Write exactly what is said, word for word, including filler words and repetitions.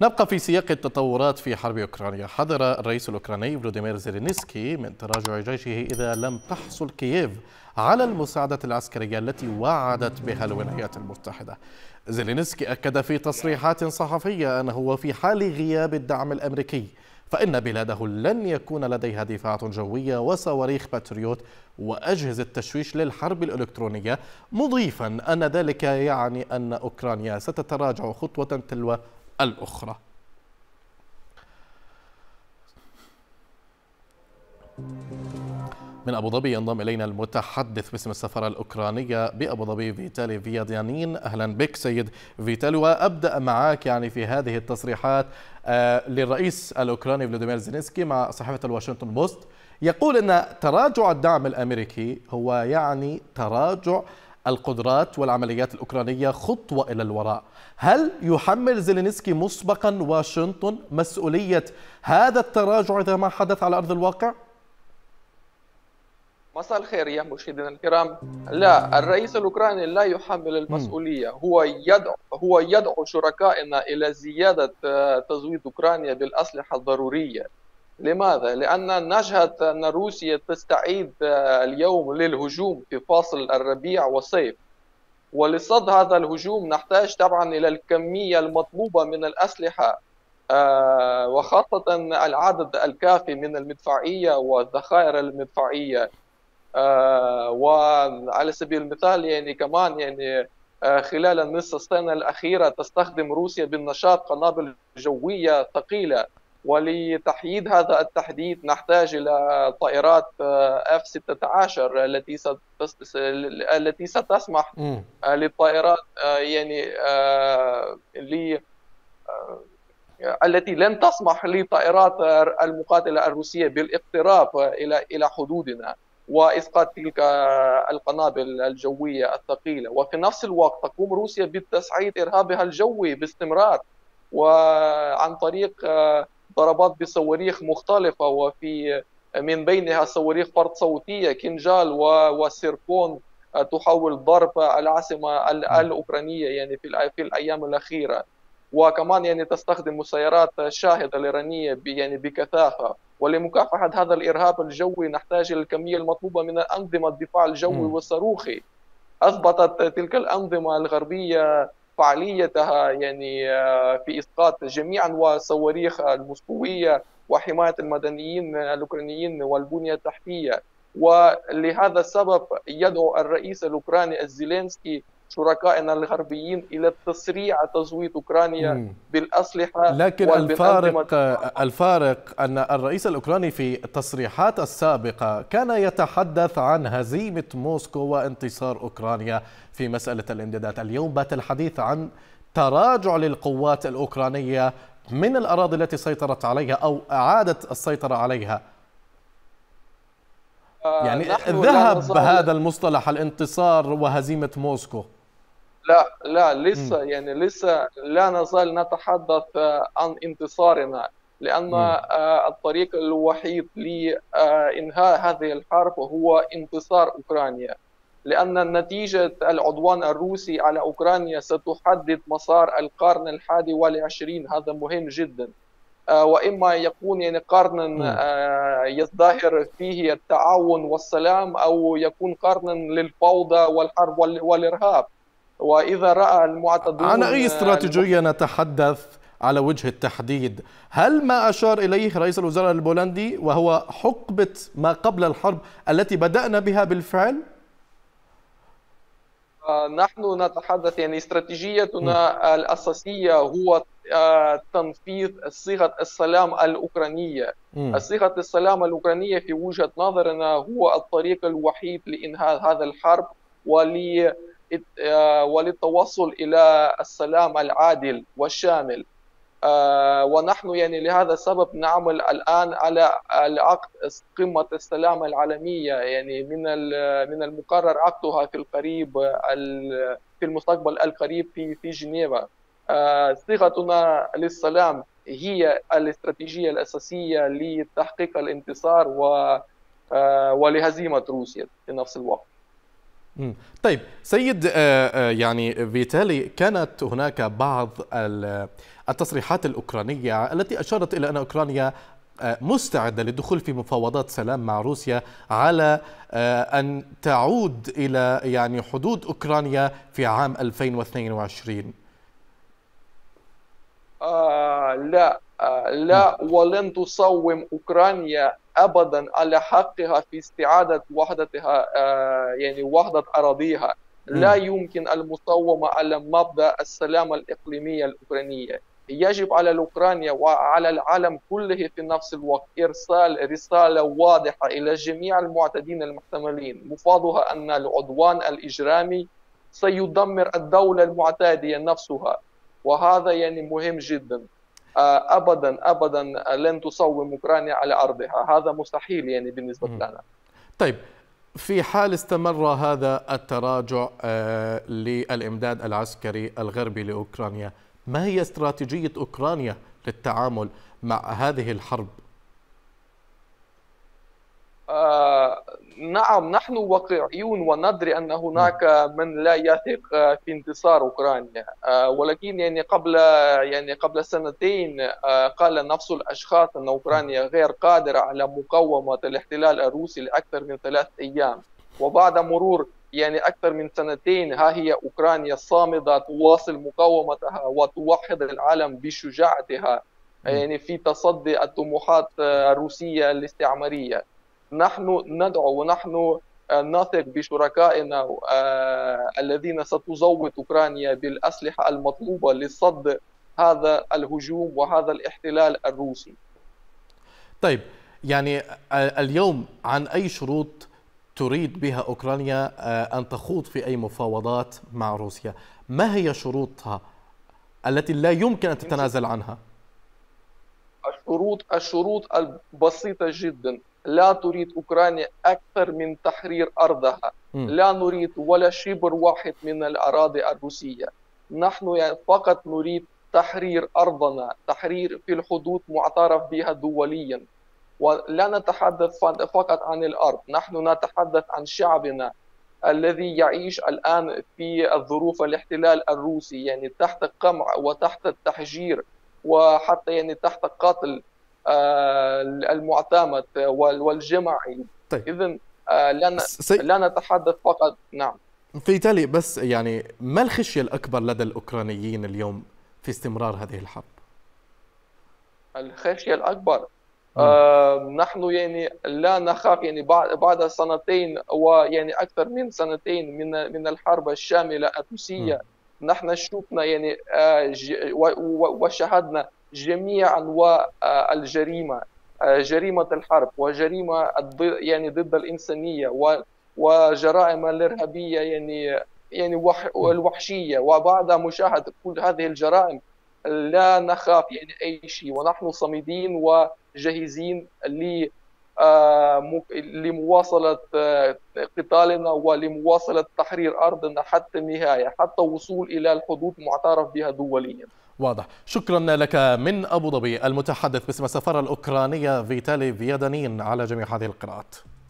نبقى في سياق التطورات في حرب أوكرانيا. حذر الرئيس الأوكراني فلوديمير زيلينسكي من تراجع جيشه إذا لم تحصل كييف على المساعدة العسكرية التي وعدت بها الولايات المتحدة. زيلينسكي أكد في تصريحات صحفية أنه وفي حال غياب الدعم الأمريكي فإن بلاده لن يكون لديها دفاعات جوية وصواريخ باتريوت وأجهزة تشويش للحرب الإلكترونية، مضيفا أن ذلك يعني أن أوكرانيا ستتراجع خطوة تلو الأخرى. من أبو ظبي ينضم إلينا المتحدث باسم السفارة الأوكرانية بأبو ظبي فيتالي فياديانين. أهلا بك سيد فيتالي، وأبدأ معك يعني في هذه التصريحات للرئيس الأوكراني فلوديمير زيلينسكي مع صحيفة الواشنطن بوست، يقول أن تراجع الدعم الأمريكي هو يعني تراجع القدرات والعمليات الأوكرانية خطوة إلى الوراء. هل يحمل زيلينسكي مسبقا واشنطن مسؤولية هذا التراجع إذا ما حدث على أرض الواقع؟ مساء الخير يا مشاهدينا الكرام. لا، الرئيس الأوكراني لا يحمل المسؤولية، هو يدعو هو يدعو شركائنا إلى زيادة تزويد أوكرانيا بالأسلحة الضرورية. لماذا؟ لأن نشهد أن روسيا تستعيد اليوم للهجوم في فصل الربيع والصيف، ولصد هذا الهجوم نحتاج طبعا إلى الكمية المطلوبة من الأسلحة، وخاصة العدد الكافي من المدفعية والذخائر المدفعية. وعلى سبيل المثال يعني كمان يعني خلال النصف سنة الأخيرة تستخدم روسيا بالنشاط قنابل جوية ثقيلة، ولتحييد هذا التحديد نحتاج إلى طائرات إف ستة عشر التي التي ستسمح للطائرات يعني ل التي لن تسمح لطائرات المقاتلة الروسية بالاقتراب إلى إلى حدودنا وإسقاط تلك القنابل الجوية الثقيلة. وفي نفس الوقت تقوم روسيا بتصعيد إرهابها الجوي باستمرار، وعن طريق ضربات بصواريخ مختلفة، وفي من بينها صواريخ فرد صوتية كينجال وسيركون تحاول ضرب العاصمة الأوكرانية يعني في في الأيام الأخيرة. وكمان يعني تستخدم مسيرات شاهد الإيرانية يعني بكثافة. ولمكافحة هذا الإرهاب الجوي نحتاج إلى الكمية المطلوبة من الأنظمة الدفاع الجوي والصاروخي. أثبتت تلك الأنظمة الغربية فعاليتها يعني في إسقاط جميع أنواع الصواريخ الموسكوية وحماية المدنيين الأوكرانيين والبنية التحتية. ولهذا السبب يدعو الرئيس الأوكراني الزيلينسكي شركائنا الغربيين إلى تسريع تزويد أوكرانيا مم. بالأسلحة. لكن الفارق الفارق أن الرئيس الأوكراني في التصريحات السابقة كان يتحدث عن هزيمة موسكو وانتصار أوكرانيا في مسألة الامدادات. اليوم بات الحديث عن تراجع للقوات الأوكرانية من الأراضي التي سيطرت عليها أو إعادة السيطرة عليها. يعني ذهب هذا المصطلح الانتصار وهزيمة موسكو. لا لا لسه م. يعني لسه لا نزال نتحدث عن انتصارنا، لأن م. الطريق الوحيد لإنهاء هذه الحرب هو انتصار أوكرانيا، لأن نتيجة العدوان الروسي على أوكرانيا ستحدد مسار القرن الحادي والعشرين. هذا مهم جدا. وإما يكون يعني قرنا يزدهر فيه التعاون والسلام، أو يكون قرنا للفوضى والحرب والإرهاب. وإذا رأى المعتدون عن أي استراتيجية نتحدث على وجه التحديد؟ هل ما أشار إليه رئيس الوزراء البولندي وهو حقبة ما قبل الحرب التي بدأنا بها بالفعل؟ نحن نتحدث يعني استراتيجيتنا الأساسية هو تنفيذ صيغة السلام الأوكرانية. صيغة السلام الأوكرانية في وجهة نظرنا هو الطريق الوحيد لإنهاء هذا الحرب ولي وللتوصل إلى السلام العادل والشامل. ونحن يعني لهذا السبب نعمل الآن على عقد قمة السلام العالمية، يعني من من المقرر عقدها في القريب في المستقبل القريب في في جنيفا. صيغتنا للسلام هي الاستراتيجية الأساسية لتحقيق الانتصار ولهزيمة روسيا في نفس الوقت. مم. طيب سيد يعني فيتالي، كانت هناك بعض التصريحات الأوكرانية التي أشارت إلى أن أوكرانيا مستعدة للدخول في مفاوضات سلام مع روسيا على أن تعود إلى يعني حدود أوكرانيا في عام ألفين واثنين وعشرين. آه لا آه لا ولن تصوم أوكرانيا أبدا على حقها في استعادة وحدتها، آه يعني وحدة أراضيها. لا يمكن المصومة على مبدأ السلام الإقليمية الأوكرانية. يجب على أوكرانيا وعلى العالم كله في نفس الوقت إرسال رسالة واضحة إلى جميع المعتدين المحتملين مفاضها أن العدوان الإجرامي سيدمر الدولة المعتدية نفسها، وهذا يعني مهم جدا. ابدا ابدا لن تصوم اوكرانيا على ارضها، هذا مستحيل يعني بالنسبه لنا. طيب في حال استمر هذا التراجع للامداد العسكري الغربي لاوكرانيا، ما هي استراتيجيه اوكرانيا للتعامل مع هذه الحرب؟ آه نعم، نحن واقعيون وندري أن هناك من لا يثق في انتصار أوكرانيا، آه ولكن يعني قبل يعني قبل سنتين آه قال نفس الأشخاص أن أوكرانيا غير قادرة على مقاومة الاحتلال الروسي لأكثر من ثلاث أيام، وبعد مرور يعني أكثر من سنتين ها هي أوكرانيا صامدة تواصل مقاومتها وتوحد العالم بشجاعتها يعني في تصدي الطموحات الروسية الاستعمارية. نحن ندعو ونحن نثق بشركائنا الذين ستزود أوكرانيا بالأسلحة المطلوبة لصد هذا الهجوم وهذا الاحتلال الروسي. طيب يعني اليوم عن أي شروط تريد بها أوكرانيا أن تخوض في أي مفاوضات مع روسيا؟ ما هي شروطها التي لا يمكن أن تتنازل عنها؟ الشروط الشروط البسيطة جدا. لا تريد أوكرانيا أكثر من تحرير أرضها. م. لا نريد ولا شبر واحد من الأراضي الروسية. نحن يعني فقط نريد تحرير أرضنا، تحرير في الحدود معترف بها دوليا. ولا نتحدث فقط عن الأرض، نحن نتحدث عن شعبنا الذي يعيش الآن في الظروف الاحتلال الروسي، يعني تحت قمع وتحت التحجير وحتى يعني تحت قتل المعتمد والجماعي. طيب. إذن لا سي... لا نتحدث فقط. نعم فيتالي، بس يعني ما الخشية الأكبر لدى الأوكرانيين اليوم في استمرار هذه الحرب؟ الخشية الأكبر آه نحن يعني لا نخاف، يعني بعد بعد سنتين ويعني أكثر من سنتين من من الحرب الشاملة الروسية، م. نحن شفنا يعني آه وشاهدنا جميع أنواع الجريمة، جريمة الحرب وجريمة يعني ضد الإنسانية وجرائم الإرهابية يعني يعني الوحشية. وبعد مشاهدة كل هذه الجرائم لا نخاف يعني أي شيء، ونحن صامدين وجاهزين لمواصلة قتالنا ولمواصلة تحرير أرضنا حتى النهاية، حتى الوصول إلى الحدود معترف بها دوليا. واضح. شكرا لك من أبو ظبي المتحدث باسم السفارة الأوكرانية فيتالي فيادانين على جميع هذه القراءات.